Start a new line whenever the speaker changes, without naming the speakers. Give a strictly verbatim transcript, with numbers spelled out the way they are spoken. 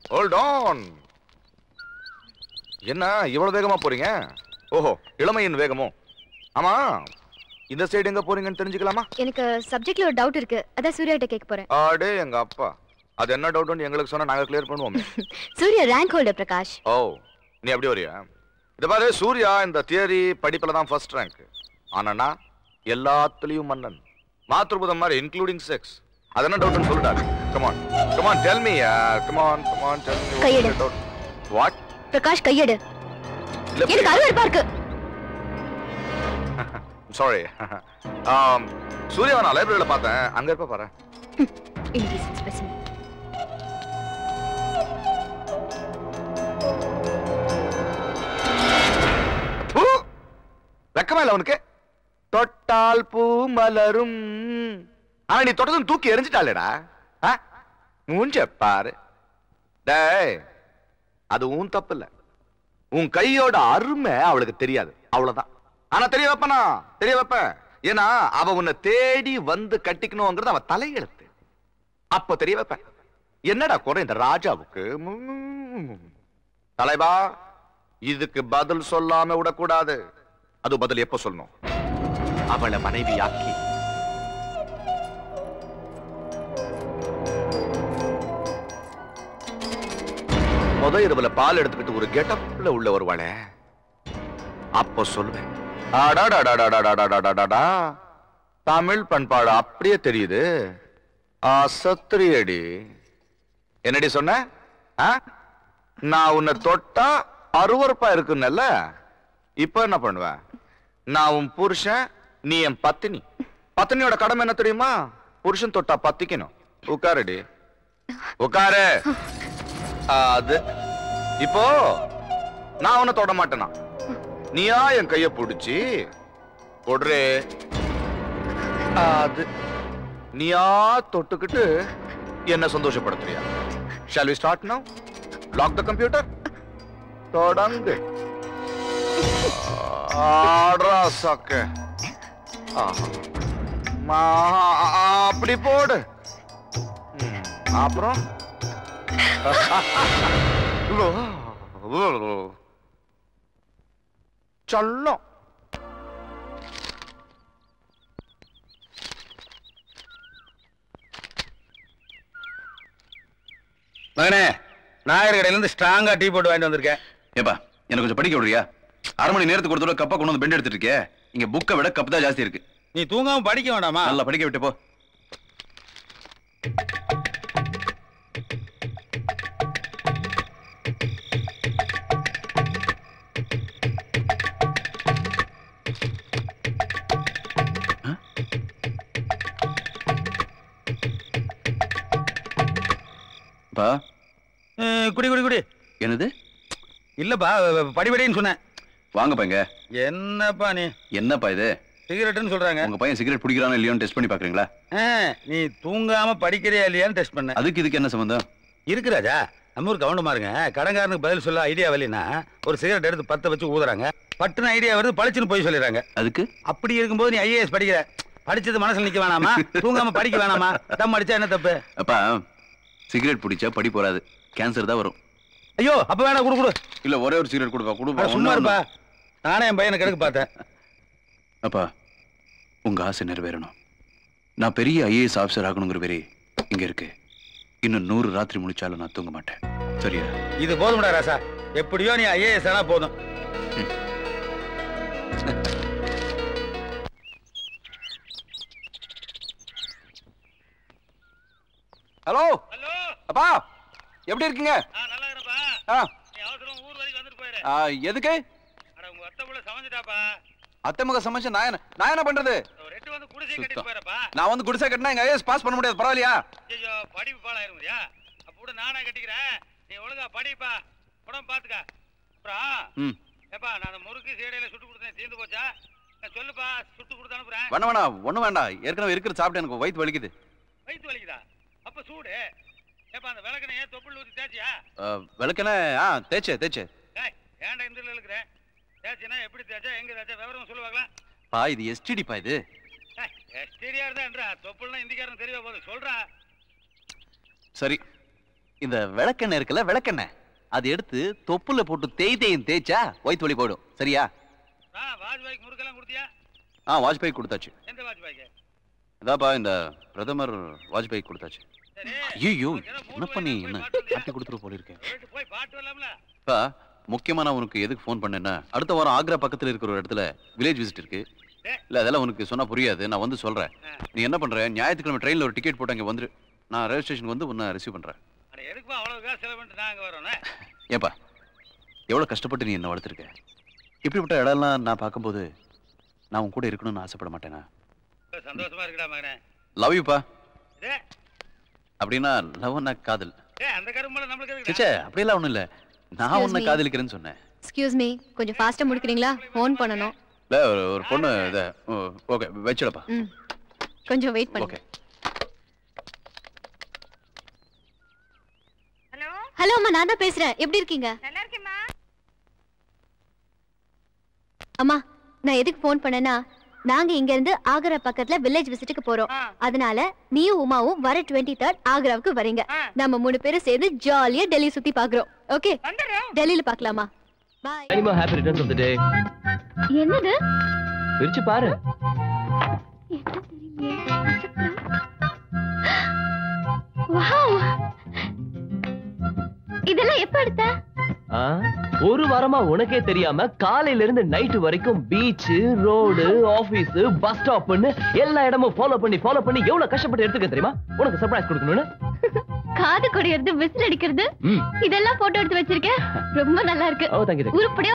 Hold on. என்ன இவ்வளவு வேகமா போறீங்க? ஓஹோ, இளமையின் வேகமோ? ஆமா, இந்த சைடு எங்க போறீங்கன்னு தெரிஞ்சுக்கலாமா?
எனக்கு சப்ஜெக்ட்ல ஒரு டவுட் இருக்கு, அதான் சூர்யா கிட்ட கேட்க போறேன்.
ஆடே எங்க அப்பா, அது என்ன டவுட்னு எங்களுக்கு சொன்னா நாங்க கிளியர் பண்ணுவோம்.
Surya rank holder Prakash.
ஓ, நீ அப்படி வரியா? இத பாரு, சூர்யா இந்த தியரி படிப்புல தான் ஃபர்ஸ்ட் ரேங்க். ஆனா எல்லாத்துலயும் மன்னன். மாத்ருபுதம் மாதிரி இன்க்ளூடிங் செக்ஸ். அது என்ன டவுட்னு சொல்லுடா. Come on come on tell me. Come on come on tell me.
கையெடு.
வாட்?
பிரகாஷ் கையெடு. எனக்கு அருவருப்பா இருக்கு.
சாரி. ஆம், சூர்யாவை நான் லைப்ரரியில பார்த்தேன். அங்க இருப்ப பாரு.
Indecent specimen.
வெக்கமா இல்ல உனக்கு? தொட்டால் பூ மலரும். ஆனா நீ தொட்டதும் தூக்கி எரிஞ்சிட்டாளேடா. மூஞ்ச பாரு. டேய், அது உன் தப்பு இல்ல. உன் கையோட அருமை அவளுக்கு தெரியாது, அவ்வளவுதான். ஆனா தெரிய வைப்பனா? தெரிய வைப்பேன். ஏன்னா அவ உன்னை தேடி வந்து கட்டிக்கணுங்கிறது அவ தலையெழுத்து. அப்ப தெரிய வைப்பேன். என்னடா குறை இந்த ராஜாவுக்கு? தலைவா, இதுக்கு பதில் சொல்லாம விடக்கூடாது. அது பதில் எப்ப சொல்லணும்? அவளை மனைவியாக்கி முத இரவுல பால் எடுத்துக்கிட்டு ஒரு கெட்டப்ல உள்ள வருவாளே, அப்ப சொல்லுவேன். தமிழ் பண்பாடு அப்படியே தெரியுது. சத்திரியடி. என்னடி சொன்ன? நான் உன்னை தொட்டா அருவருப்பா இருக்குன்னல்ல, இப்ப என்ன பண்ணுவேன்? நான் உன் புருஷன், நீ என் பத்தினி. பத்தினியோட கடமை என்ன தெரியுமா? புருஷன் தொட்டா பத்திக்கணும். உட்காருடி, உட்காரு. அது இப்போ நான் உன்னை தொட மாட்டேனா? நீயா என் கைய பிடிச்சி போடுறே. அது நீயா தொட்டுக்கிட்டு என்ன சந்தோஷப்படுத்துறியா? Shall we start now? Lock the computer. தொடங்கு. ஆட்ரா சக்க. அப்படி போடு. அப்புறம் சொல்லும்.
மகனே, நாயர் கடையில இருந்து ஸ்ட்ராங்கா டீ போட்டு வாங்கிட்டு வந்திருக்கேன்.
ஏப்பா, எனக்கு கொஞ்சம் படிக்க விடுறியா? அரை மணி நேரத்துக்கு ஒரு தடவை கப்பா கொண்டு வந்து பெண்ட் எடுத்துட்டு இருக்கே. இங்க புக்கை விட கப் தான் ஜாஸ்தி இருக்கு.
நீ தூங்காம படிக்க வேண்டாமா?
நல்லா படிக்க விட்டு போ.
குடி குடி குடி.
என்னது?
இல்லப்பா, படிபடின்னு சொன்னேன்.
வாங்கப்பா. இங்க
என்னப்பா நீ?
என்னப்பா இது?
சிகரெட்னு சொல்றாங்க.
உங்க பையன் சிகரெட் பிடிக்கிறானோ இல்லையோன்னு டெஸ்ட் பண்ணி பாக்குறீங்களா?
நீ தூங்காம படிக்கிறியா இல்லையான்னு டெஸ்ட் பண்ண.
அதுக்கு இதுக்கு என்ன சம்பந்தம்
இருக்கு ராஜா? நம்ம ஊர் கவனமா இருங்க. கடங்காரனுக்கு பதில் சொல்ல ஐடியா வரலைன்னா ஒரு சிகரெட் எடுத்து பத்த வச்சு ஊதுறாங்க. பட்டுன ஐடியா வருது, பழிச்சுன்னு போய் சொல்லிடுறாங்க.
அதுக்கு
அப்படி இருக்கும்போது நீ ஐஏஎஸ் படிக்கிற, படிச்சது மனசுல நிக்க வேணாமா? தூங்காம படிக்க வேணாமா? தம் அடிச்சா என்ன தப்பு?
அப்பா, சிகரெட் பிடிச்சா படி போறாது, கேன்சர் தான் வரும்.
ஐயோ, அப்ப வேணா குடு குடு.
இல்ல ஒரே ஒரு சிகரெட் கொடுப்பா. குடுப்பா.
சும்மா இருப்பா. நானே என் பையனை கிடக்கு பார்த்தேன்.
அப்பா, உங்க ஆசை நிறைவேறணும். நான் பெரிய ஐஏஎஸ் ஆபீசர் ஆகணுங்கிற வெறி இங்க இருக்கு. இன்னும் நூறு ராத்திரி முடிச்சாலும் நான் தூங்க மாட்டேன். சரியா?
இது போதும்டா ராசா. எப்படியோ நீ ஐஏஎஸ் ஆனா போதும்.
ஹலோ அப்பா, எப்படி இருக்கீங்க?
நல்லா இருப்பா. நீ அவசரம் ஊர் வரைக்கும் வந்துட்டு போயிரு.
எதுக்கு?
அட உங்க அத்தை புள்ள சமைஞ்சிட்டாப்பா.
அத்தை மக சமைச்சு நான் என்ன நான் என்ன பண்றது?
ரெட்டு வந்து குடிசை கட்டிட்டு போயிரப்பா.
நான் வந்து குடிசை கட்டினா எங்க ஐஏஎஸ் பாஸ் பண்ண முடியாது. பரவாயில்லையா?
ஐயோ, படிப்பு பாலாயிருமியா? அப்ப கூட நானே கட்டிக்கிறேன். நீ ஒழுங்கா படிப்பா. உடம்பு பாத்துக்க. அப்புறம் ஏப்பா, நான் முறுக்கு சீடையில சுட்டு கொடுத்தேன், தீர்ந்து போச்சா? சொல்லுப்பா, சுட்டு கொடுத்து அனுப்புறேன்.
வேணா வேணா ஒண்ணும் வேண்டாம். ஏற்கனவே இருக்கிற சாப்பிட்டு எனக்கு வயிற்று வலிக்குது.
வயிற்று வலிக்குதா? அப்ப சூடு. ஏப்பா, அந்த விளக்கனை ஏன் தொப்புள் ஊத்தி தேய்ச்சியா?
விளக்கனை ஆ தேய்ச்சே தேய்ச்சே.
ஏன்டா இந்த இருக்கிறேன்? தேய்ச்சினா எப்படி தேய்ச்சா, எங்க தேய்ச்சா விவரம் சொல்லுவாங்களா?
பா, இது எஸ்டிடி பா. இது
எஸ்டிடியா இருந்தா தொப்புள்னா இந்திக்காரன் தெரியவா போது சொல்றா.
சரி, இந்த விளக்கெண்ணெய் இருக்குல்ல விளக்கெண்ணெய் அது எடுத்து தொப்புல போட்டு தேய் தேயும் தேய்ச்சா வயிற்று வலி போயிடும். சரியா?
வாஜ்பாய்க்கு முறுக்கெல்லாம் கொடுத்தியா?
ஆ வாஜ்பாய் கொடுத்தாச்சு.
எந்த வாஜ்பாய்க்கு?
அதாப்பா இந்த பிரதமர் வாஜ்பாய் கொடுத்தாச்சு. ஐயோ என்ன பண்ணி என்ன காட்டி கொடுத்துரு போல இருக்கேன்.
போய் பாட்டு வரலாம்ல.
பா முக்கியமா நான் உனக்கு எதுக்கு ஃபோன் பண்ணேன்னா அடுத்த வாரம் ஆக்ரா பக்கத்துல இருக்கிற ஒரு இடத்துல வில்லேஜ் விசிட் இருக்கு. இல்ல அதெல்லாம் உனக்கு சொன்னா புரியாது. நான் வந்து சொல்றேன். நீ என்ன பண்ற ஞாயிற்றுக்கிழமை ட்ரெயின்ல ஒரு டிக்கெட் போட்டு அங்க வந்துரு. நான் ரயில்வே ஸ்டேஷனுக்கு வந்து உன்னை ரிசீவ் பண்றேன்.
எதுக்குப்பா அவ்வளவு காசு செலவு பண்ணிட்டு நாங்க வரோம்னா?
ஏப்பா எவ்வளவு கஷ்டப்பட்டு நீ என்ன வளர்த்துருக்க. இப்படிப்பட்ட இடம்லாம் நான் பார்க்கும்போது நான் உன் கூட இருக்கணும்னு ஆசைப்பட மாட்டேனா?
சந்தோஷமா இருக்கடா மகனே.
லவ் யூப்பா. அப்படின்னா லவ்னா காதல்.
ஏய் அந்த கரும்பல நமக்கு எதுக்கு?
சே அப்படியெல்லாம் ஒண்ணும் இல்ல. நான் உன்னை காதலிக்கிறேன்னு சொன்னேன்.
எக்ஸ்கியூஸ் மீ கொஞ்சம் ஃபாஸ்டா முடிக்கிறீங்களா? ஃபோன் பண்ணனும்.
இல்ல ஒரு பொண்ணு இத ஓகே வெச்சிடப்பா.
ம் கொஞ்சம் வெயிட் பண்ணுங்க.
ஓகே.
ஹலோ ஹலோ அம்மா நான் தான் பேசுறேன். எப்படி இருக்கீங்க?
நல்லா இருக்கேம்மா.
அம்மா நான் எதுக்கு ஃபோன் பண்ணேன்னா நாங்க இங்க இருந்து ஆக்ரா பக்கத்துல வில்லேஜ் விசிட்டுக்கு போறோம். அதனால நீயும் உமாவும் வர இருபத்தி மூன்று ஆக்ராவுக்கு வரீங்க. நம்ம மூணு பேரும் சேர்ந்து ஜாலியா டெல்லி சுத்தி பாக்குறோம். ஓகே டெல்லியில பார்க்கலாமா? Bye.
Animo happy returns of the day.
என்னது?
பிரிச்சு பாரு.
என்ன தெரியுங்க? வாவ். இதெல்லாம் எப்ப எடுத்த?
ஒரு வாரமா உனக்கே தெரியாம காலையில இருந்து நைட் வரைக்கும் பீச், ரோடு, ஆபீஸ், பஸ் ஸ்டாப்னு எல்லா இடமும் ஃபாலோ பண்ணி ஃபாலோ பண்ணி எவ்வளவு கஷ்டப்பட்டு எடுத்துக்க தெரியுமா? உனக்கு சர்ப்ரைஸ் கொடுக்கணும்னு.
காது கொடையறது, விசில் அடிக்கிறது, இதெல்லாம் போட்டோ எடுத்து வச்சிருக்கேன். ரொம்ப நல்லா இருக்கு.
ஓ தேங்க் யூ.
உருப்படியா